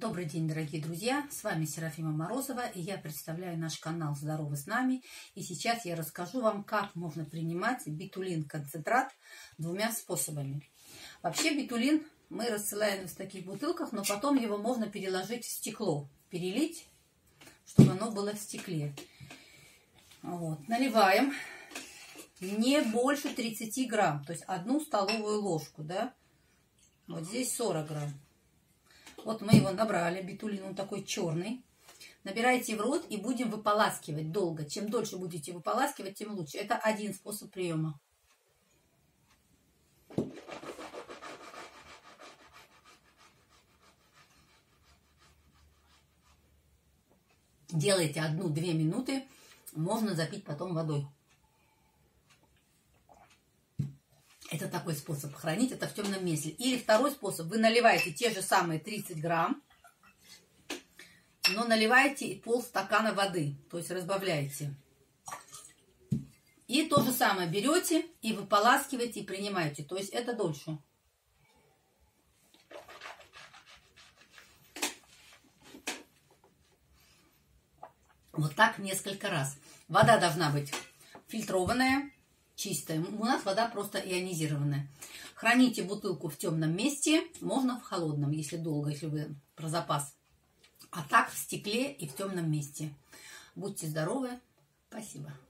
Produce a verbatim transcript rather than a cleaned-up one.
Добрый день, дорогие друзья! С вами Серафима Морозова, и я представляю наш канал «Здоровы с нами». И сейчас я расскажу вам, как можно принимать битулин-концентрат двумя способами. Вообще битулин мы рассылаем в таких бутылках, но потом его можно переложить в стекло, перелить, чтобы оно было в стекле. Вот. Наливаем не больше тридцати грамм, то есть одну столовую ложку, да? Вот здесь сорок грамм. Вот мы его набрали, битулин, он такой черный. Набирайте в рот и будем выполаскивать долго. Чем дольше будете выполаскивать, тем лучше. Это один способ приема. Делайте одну-две минуты, можно запить потом водой. Это такой способ, хранить это в темном месте. Или второй способ, вы наливаете те же самые тридцать грамм, но наливаете полстакана воды, то есть разбавляете. И то же самое берете и выполаскиваете и принимаете, то есть это дольше. Вот так несколько раз. Вода должна быть фильтрованная, чистая. У нас вода просто ионизированная. Храните бутылку в темном месте, можно в холодном, если долго, если вы про запас. А так в стекле и в темном месте. Будьте здоровы. Спасибо.